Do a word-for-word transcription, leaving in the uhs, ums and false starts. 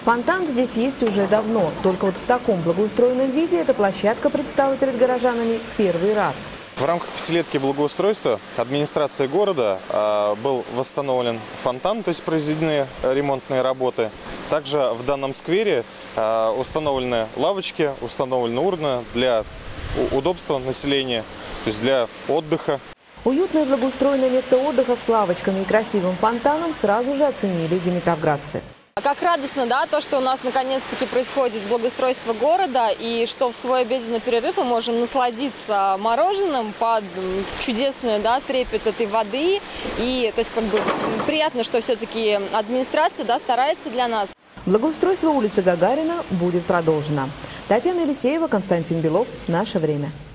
Фонтан здесь есть уже давно, только вот в таком благоустроенном виде эта площадка предстала перед горожанами в первый раз. В рамках пятилетки благоустройства администрации города э, был восстановлен фонтан, то есть произведены ремонтные работы. Также в данном сквере э, установлены лавочки, установлены урны для удобства населения, то есть для отдыха. Уютное благоустроенное место отдыха с лавочками и красивым фонтаном сразу же оценили димитровградцы. Как радостно, да, то, что у нас наконец-таки происходит благоустройство города, и что в свой обеденный перерыв мы можем насладиться мороженым под чудесный, да, трепет этой воды. И, то есть, как бы приятно, что все-таки администрация, да, старается для нас. Благоустройство улицы Гагарина будет продолжено. Татьяна Елисеева, Константин Белов. Наше время.